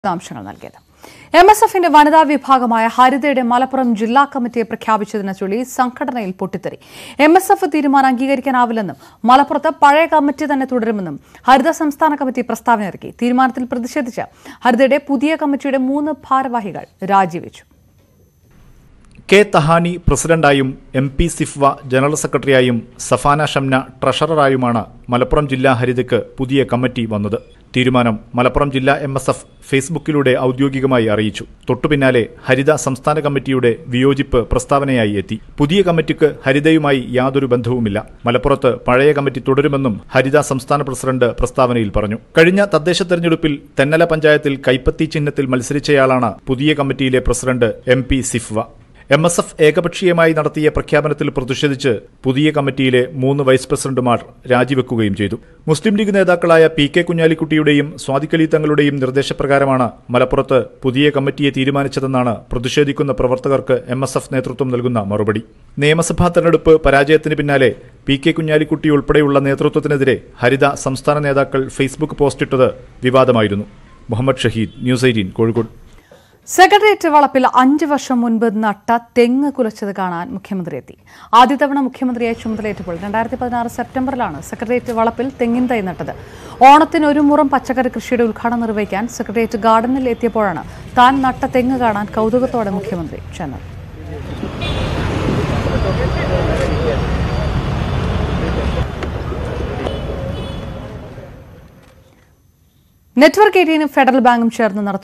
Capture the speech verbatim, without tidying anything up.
വിശദാംശങ്ങൾ നൽകിയത്. M S എഫിന്റെ വനിതാ വിഭാഗമായ ഹരിതയുടെ മലപ്പുറം ജില്ലാ കമ്മിറ്റിയെ പ്രഖ്യാപിച്ചതിനെ ചൊല്ലി സംഘടനയിൽ പൊട്ടിത്തെറി. എം എസ് എഫ് തീരുമാനം അംഗീകരിക്കാനാവില്ലെന്നും മലപ്പുറത്ത് പഴയ കമ്മിറ്റി തന്നെ തുടരുമെന്നും ഹരിത സംസ്ഥാന കമ്മിറ്റി പ്രസ്താവന ഇറക്കി. തീരുമാനത്തിൽ പ്രതിഷേധിച്ച് ഹരിതയുടെ പുതിയ കമ്മിറ്റിയുടെ മൂന്ന് ഭാരവാഹികൾ രാജിവെച്ചു. കെ തഹാനി പ്രസിഡന്റായും എം പി സിഫ്വ ജനറൽ സെക്രട്ടറിയായും സഫാന ഷംന ട്രഷററായുമാണ് മലപ്പുറം ജില്ലാ ഹരിതയ്ക്ക് പുതിയ കമ്മിറ്റി വന്നത്. തീരുമാനം മലപ്പുറം ജില്ലാ എം എസ് എഫ് ഫേസ്ബുക്കിലൂടെ ഔദ്യോഗികമായി അറിയിച്ചു. തൊട്ടുപിന്നാലെ ഹരിത സംസ്ഥാന കമ്മിറ്റിയുടെ വിയോജിപ്പ് പ്രസ്താവനയായി എത്തി. പുതിയ കമ്മിറ്റിക്ക് ഹരിതയുമായി യാതൊരു ബന്ധവുമില്ല. മലപ്പുറത്ത് പഴയ കമ്മിറ്റി തുടരുമെന്നും ഹരിത സംസ്ഥാന പ്രസിഡന്റ് പ്രസ്താവനയിൽ പറഞ്ഞു. കഴിഞ്ഞ തദ്ദേശ തെരഞ്ഞെടുപ്പിൽ തെന്നല പഞ്ചായത്തിൽ കൈപ്പത്തി ചിഹ്നത്തിൽ മത്സരിച്ചയാളാണ് പുതിയ കമ്മിറ്റിയിലെ president M P Sifwa. M S F ഏകപക്ഷീയമായി നടത്തിയ പ്രഖ്യാപനത്തിൽ പ്രതിഷേധിച്ച് പുതിയ കമ്മിറ്റിയിലെ മൂന്ന് വൈസ് പ്രസിഡന്റുമാർ രാജിവെക്കുകയും ചെയ്തു. മുസ്ലിം ലീഗ് നേതാക്കളായ പി കെ കുഞ്ഞാലിക്കുട്ടിയുടെയും സ്വാദിഖലി തങ്ങളുടെയും നിർദ്ദേശപ്രകാരമാണ് മലപ്പുറത്ത് പുതിയ കമ്മിറ്റിയെ തീരുമാനിച്ചതെന്നാണ് പ്രതിഷേധിക്കുന്ന പ്രവർത്തകർക്ക് എം എസ് എഫ് നേതൃത്വം നൽകുന്ന മറുപടി. നിയമസഭാ തെരഞ്ഞെടുപ്പ് പരാജയത്തിന് പിന്നാലെ പി കെ കുഞ്ഞാലിക്കുട്ടി ഉൾപ്പെടെയുള്ള നേതൃത്വത്തിനെതിരെ ഹരിത സംസ്ഥാന നേതാക്കൾ ഫേസ്ബുക്ക് പോസ്റ്റിട്ടത് വിവാദമായിരുന്നു. Muhammad Shaheed, news eighteen, Kozhikode. Secretariat വളപ്പിൽ അഞ്ചു വർഷം മുൻപ് നട്ട തെങ്ങ് കുലച്ചത് കാണാൻ മുഖ്യമന്ത്രി എത്തി. ആദ്യ തവണ മുഖ്യമന്ത്രിയായി ചുമതലയേറ്റപ്പോൾ രണ്ടായിരത്തി പതിനാറ് സെപ്റ്റംബറിലാണ് സെക്രട്ടേറിയറ്റ് വളപ്പിൽ തെങ്ങിൻ തൈ നട്ടത്. ഓണത്തിന് ഒരു മുറം പച്ചക്കറി കൃഷിയുടെ ഉദ്ഘാടനം നിർവഹിക്കാൻ സെക്രട്ടേറിയറ്റ് ഗാർഡനിൽ എത്തിയപ്പോഴാണ് താൻ നട്ട തെങ്ങ് കാണാൻ കൗതുകത്തോടെ മുഖ്യമന്ത്രി ചെന്നത്. നെറ്റ്വർക്ക് എയ്റ്റീനും ഫെഡറൽ ബാങ്കും ചേർന്ന് നടത്തും